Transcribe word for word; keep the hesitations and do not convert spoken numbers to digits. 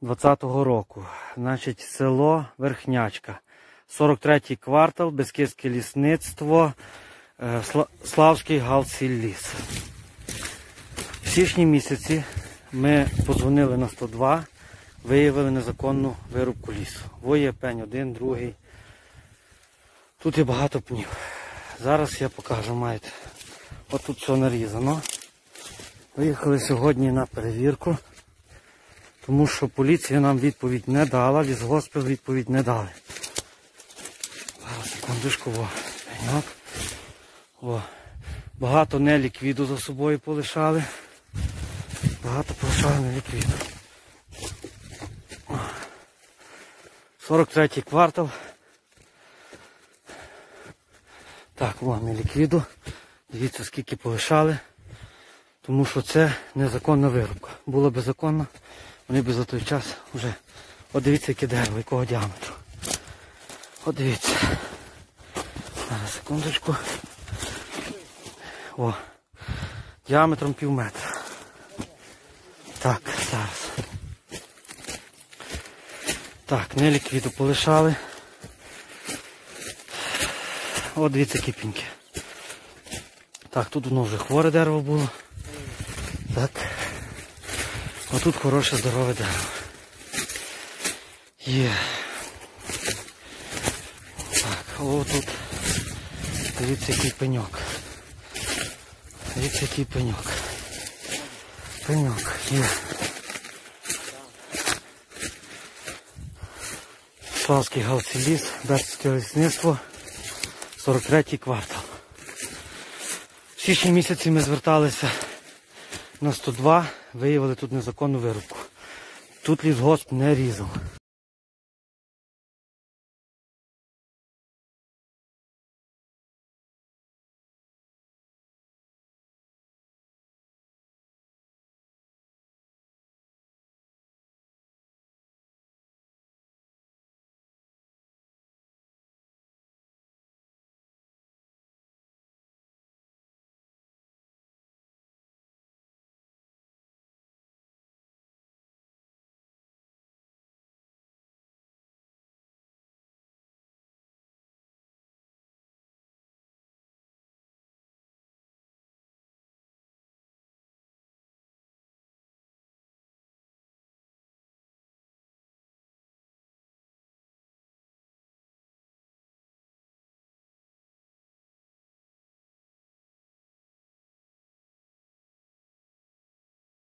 двадцятого року. Значить, село Верхнячка. сорок третій квартал, Бескидське лісництво, Славський Галсілліс. В січні місяці ми подзвонили на сто два, виявили незаконну вирубку лісу. Воє пень один, другий. Тут є багато пнів. Зараз я покажу, маєте. От тут все нарізано. Виїхали сьогодні на перевірку, тому що поліція нам відповідь не дала, лісгоспи відповідь не дали. Зараз, секундочку, о, пеньок. О, багато неліквіду за собою полишали. Багато полишали неліквіду. сорок третій квартал. Так, о, неліквіду. Дивіться, скільки полишали. Тому що це незаконна вирубка. Було б законно, вони б за той час вже... От дивіться, яке дерево, якого діаметру. От дивіться. Зараз, секундочку. О, діаметром пів метра. Так, зараз. Так, неліквіду полишали. От дивіться, які піньки. Так, тут воно вже хворе дерево було. Так. А тут хороше здорове дерево. Є. Так, о тут. Дивіться, який пеньок. Дивіться, який пеньок. Пеньок, є. Славський Галсілліс, Бескидське лісництво, сорок третій квартал. В січні місяці ми зверталися на сто два, виявили тут незаконну вирубку. Тут лісгосп не різав.